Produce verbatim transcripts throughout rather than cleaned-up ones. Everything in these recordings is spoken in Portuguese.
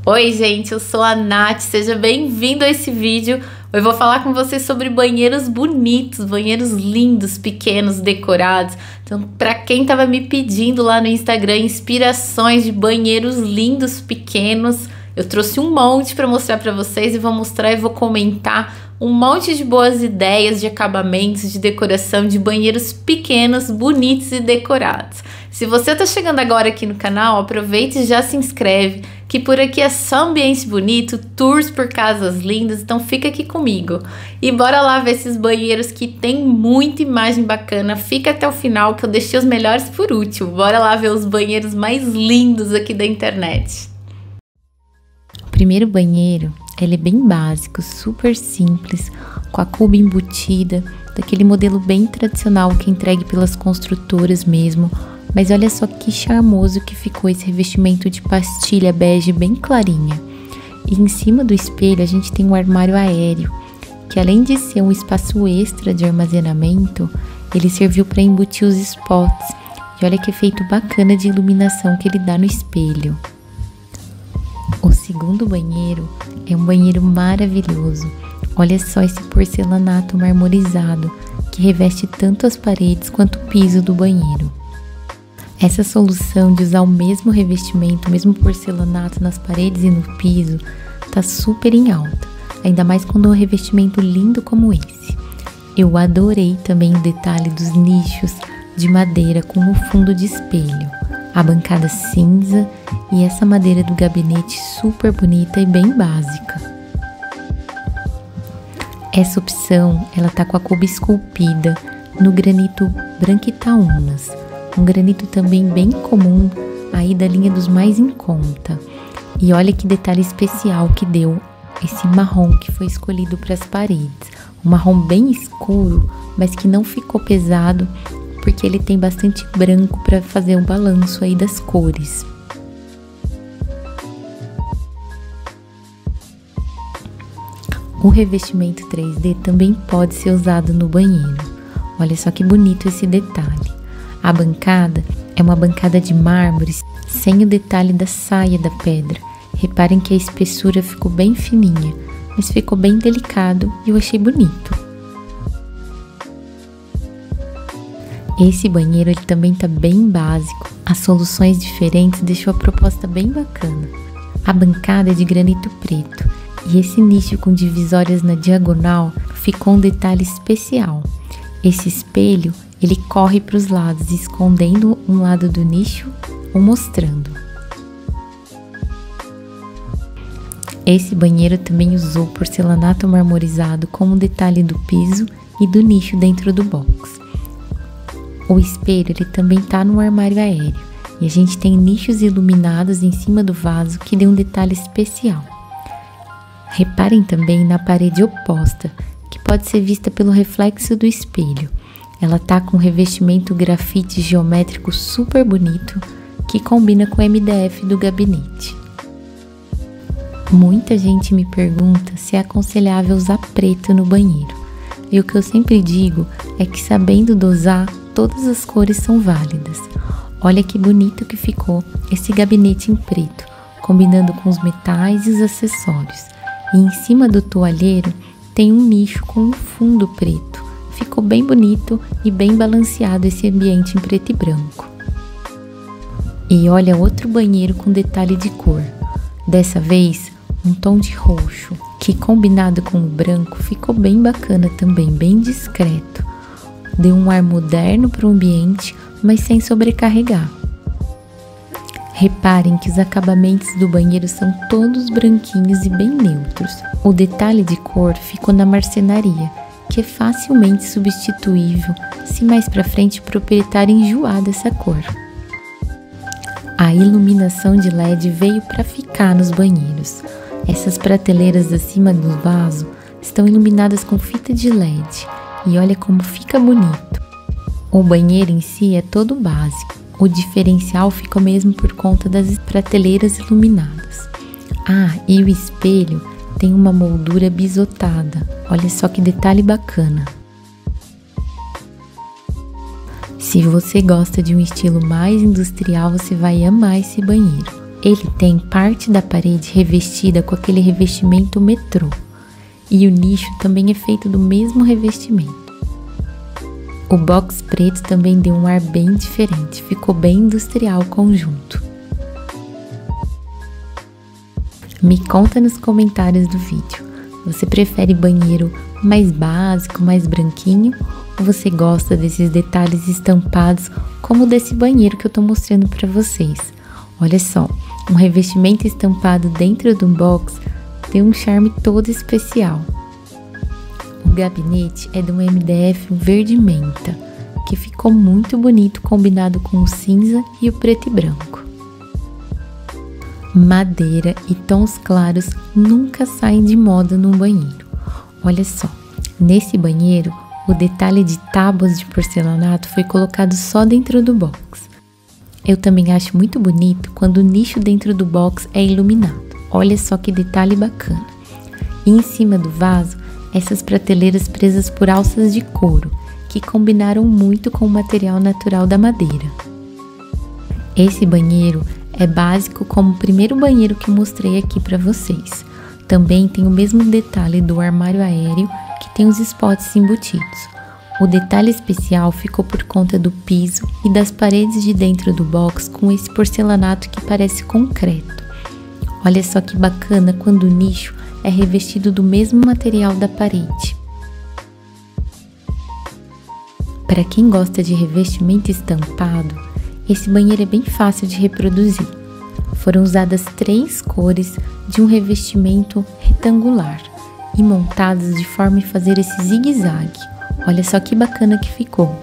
Oi gente, eu sou a Nath, seja bem-vindo a esse vídeo. Eu vou falar com vocês sobre banheiros bonitos, banheiros lindos, pequenos, decorados. Então, para quem tava me pedindo lá no Instagram inspirações de banheiros lindos, pequenos, eu trouxe um monte para mostrar para vocês e vou mostrar e vou comentar um monte de boas ideias de acabamentos, de decoração de banheiros pequenos, bonitos e decorados. Se você tá chegando agora aqui no canal, aproveite e já se inscreve, que por aqui é só ambiente bonito, tours por casas lindas, então fica aqui comigo. E bora lá ver esses banheiros que tem muita imagem bacana, fica até o final que eu deixei os melhores por último. Bora lá ver os banheiros mais lindos aqui da internet. O primeiro banheiro, ele é bem básico, super simples, com a cuba embutida, daquele modelo bem tradicional que é entregue pelas construtoras mesmo. Mas olha só que charmoso que ficou esse revestimento de pastilha bege bem clarinha. E em cima do espelho a gente tem um armário aéreo, que além de ser um espaço extra de armazenamento, ele serviu para embutir os spots. E olha que efeito bacana de iluminação que ele dá no espelho. O segundo banheiro é um banheiro maravilhoso. Olha só esse porcelanato marmorizado, que reveste tanto as paredes quanto o piso do banheiro. Essa solução de usar o mesmo revestimento, o mesmo porcelanato nas paredes e no piso, tá super em alta, ainda mais quando é um revestimento lindo como esse. Eu adorei também o detalhe dos nichos de madeira com o fundo de espelho, a bancada cinza e essa madeira do gabinete super bonita e bem básica. Essa opção, ela tá com a cuba esculpida no granito Branquitaúnas, um granito também bem comum aí da linha dos mais em conta. E olha que detalhe especial que deu esse marrom que foi escolhido para as paredes. Um marrom bem escuro, mas que não ficou pesado, porque ele tem bastante branco para fazer o balanço aí das cores. O revestimento três D também pode ser usado no banheiro. Olha só que bonito esse detalhe. A bancada é uma bancada de mármore sem o detalhe da saia da pedra. Reparem que a espessura ficou bem fininha, mas ficou bem delicado e eu achei bonito. Esse banheiro ele também tá bem básico. As soluções diferentes deixou a proposta bem bacana. A bancada é de granito preto e esse nicho com divisórias na diagonal ficou um detalhe especial. Esse espelho ele corre para os lados, escondendo um lado do nicho ou mostrando. Esse banheiro também usou porcelanato marmorizado como detalhe do piso e do nicho dentro do box. O espelho ele também está no armário aéreo e a gente tem nichos iluminados em cima do vaso que deu um detalhe especial. Reparem também na parede oposta, que pode ser vista pelo reflexo do espelho. Ela tá com um revestimento grafite geométrico super bonito, que combina com o M D F do gabinete. Muita gente me pergunta se é aconselhável usar preto no banheiro. E o que eu sempre digo é que sabendo dosar, todas as cores são válidas. Olha que bonito que ficou esse gabinete em preto, combinando com os metais e os acessórios. E em cima do toalheiro tem um nicho com um fundo preto. Ficou bem bonito e bem balanceado esse ambiente em preto e branco. E olha outro banheiro com detalhe de cor. Dessa vez, um tom de roxo, que combinado com o branco ficou bem bacana também, bem discreto. Deu um ar moderno para o ambiente, mas sem sobrecarregar. Reparem que os acabamentos do banheiro são todos branquinhos e bem neutros. O detalhe de cor ficou na marcenaria, que é facilmente substituível se mais para frente o proprietário enjoar dessa cor. A iluminação de L E D veio para ficar nos banheiros. Essas prateleiras acima do vaso estão iluminadas com fita de L E D e olha como fica bonito. O banheiro em si é todo básico, o diferencial fica mesmo por conta das prateleiras iluminadas. Ah, e o espelho tem uma moldura bisotada, olha só que detalhe bacana. Se você gosta de um estilo mais industrial, você vai amar esse banheiro. Ele tem parte da parede revestida com aquele revestimento metrô. E o nicho também é feito do mesmo revestimento. O box preto também deu um ar bem diferente, ficou bem industrial o conjunto. Me conta nos comentários do vídeo, você prefere banheiro mais básico, mais branquinho? Ou você gosta desses detalhes estampados como desse banheiro que eu tô mostrando para vocês? Olha só, um revestimento estampado dentro do box tem um charme todo especial. O gabinete é de um M D F verde menta, que ficou muito bonito combinado com o cinza e o preto e branco. Madeira e tons claros nunca saem de moda num banheiro. Olha só, nesse banheiro o detalhe de tábuas de porcelanato foi colocado só dentro do box. Eu também acho muito bonito quando o nicho dentro do box é iluminado. Olha só que detalhe bacana. E em cima do vaso, essas prateleiras presas por alças de couro, que combinaram muito com o material natural da madeira. Esse banheiro é básico como o primeiro banheiro que eu mostrei aqui para vocês. Também tem o mesmo detalhe do armário aéreo, que tem os spots embutidos. O detalhe especial ficou por conta do piso e das paredes de dentro do box com esse porcelanato que parece concreto. Olha só que bacana quando o nicho é revestido do mesmo material da parede. Para quem gosta de revestimento estampado, esse banheiro é bem fácil de reproduzir. Foram usadas três cores de um revestimento retangular e montadas de forma a fazer esse zigue-zague. Olha só que bacana que ficou.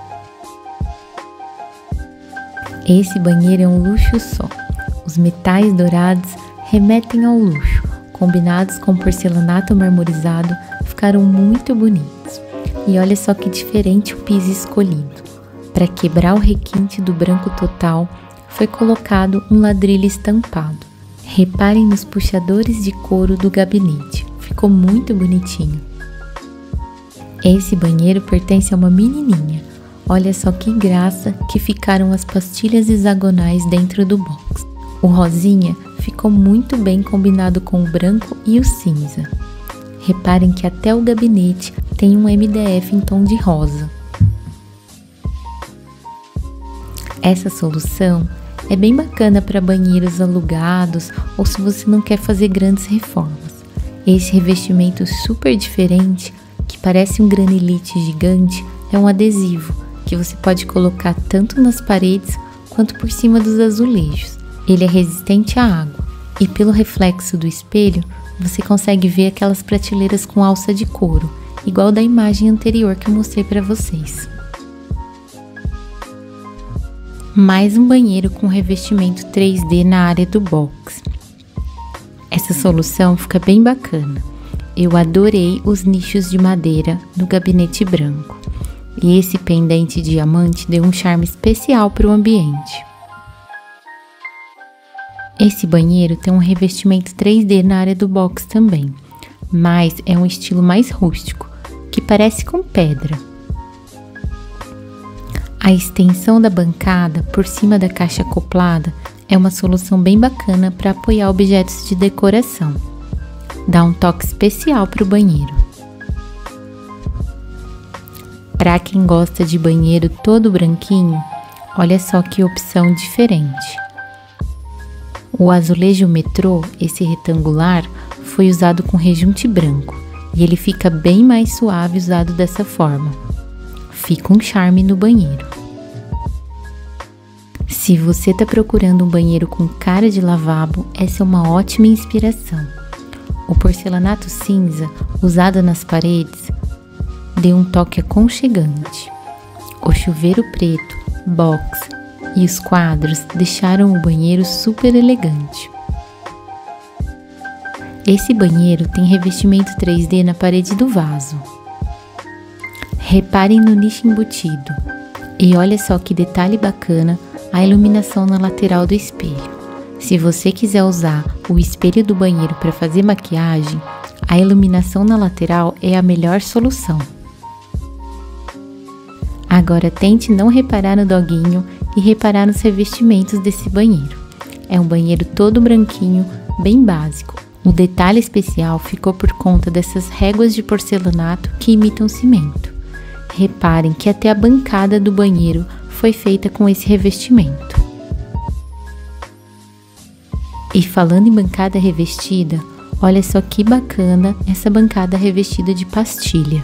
Esse banheiro é um luxo só. Os metais dourados remetem ao luxo, combinados com porcelanato marmorizado, ficaram muito bonitos. E olha só que diferente o piso escolhido. Para quebrar o requinte do branco total, foi colocado um ladrilho estampado. Reparem nos puxadores de couro do gabinete, ficou muito bonitinho. Esse banheiro pertence a uma menininha. Olha só que graça que ficaram as pastilhas hexagonais dentro do box. O rosinha ficou muito bem combinado com o branco e o cinza. Reparem que até o gabinete tem um M D F em tom de rosa. Essa solução é bem bacana para banheiros alugados ou se você não quer fazer grandes reformas. Esse revestimento super diferente, que parece um granilite gigante, é um adesivo que você pode colocar tanto nas paredes quanto por cima dos azulejos. Ele é resistente à água e pelo reflexo do espelho você consegue ver aquelas prateleiras com alça de couro, igual da imagem anterior que eu mostrei para vocês. Mais um banheiro com revestimento três D na área do box. Essa solução fica bem bacana. Eu adorei os nichos de madeira no gabinete branco. E esse pendente diamante deu um charme especial para o ambiente. Esse banheiro tem um revestimento três D na área do box também, mas é um estilo mais rústico, que parece com pedra. A extensão da bancada por cima da caixa acoplada é uma solução bem bacana para apoiar objetos de decoração. Dá um toque especial para o banheiro. Para quem gosta de banheiro todo branquinho, olha só que opção diferente. O azulejo metrô, esse retangular, foi usado com rejunte branco e ele fica bem mais suave usado dessa forma. Fica um charme no banheiro. Se você está procurando um banheiro com cara de lavabo, essa é uma ótima inspiração. O porcelanato cinza, usado nas paredes, deu um toque aconchegante. O chuveiro preto, box e os quadros deixaram o banheiro super elegante. Esse banheiro tem revestimento três D na parede do vaso. Reparem no nicho embutido. E olha só que detalhe bacana a iluminação na lateral do espelho. Se você quiser usar o espelho do banheiro para fazer maquiagem, a iluminação na lateral é a melhor solução. Agora tente não reparar no doguinho e reparar nos revestimentos desse banheiro. É um banheiro todo branquinho, bem básico. O detalhe especial ficou por conta dessas réguas de porcelanato que imitam cimento. Reparem que até a bancada do banheiro foi feita com esse revestimento. E falando em bancada revestida, olha só que bacana essa bancada revestida de pastilha.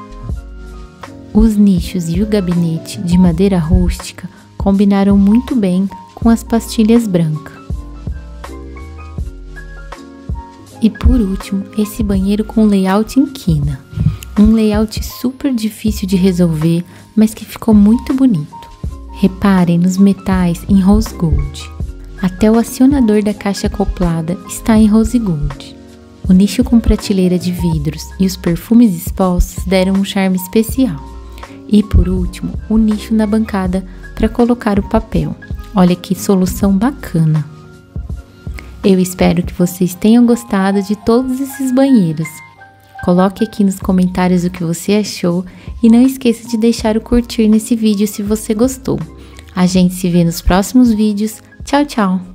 Os nichos e o gabinete de madeira rústica combinaram muito bem com as pastilhas brancas. E por último, esse banheiro com layout em quina. Um layout super difícil de resolver, mas que ficou muito bonito. Reparem nos metais em rose gold. Até o acionador da caixa acoplada está em rose gold. O nicho com prateleira de vidros e os perfumes expostos deram um charme especial. E por último, o nicho na bancada para colocar o papel. Olha que solução bacana! Eu espero que vocês tenham gostado de todos esses banheiros. Coloque aqui nos comentários o que você achou e não esqueça de deixar o curtir nesse vídeo se você gostou. A gente se vê nos próximos vídeos. Tchau, tchau!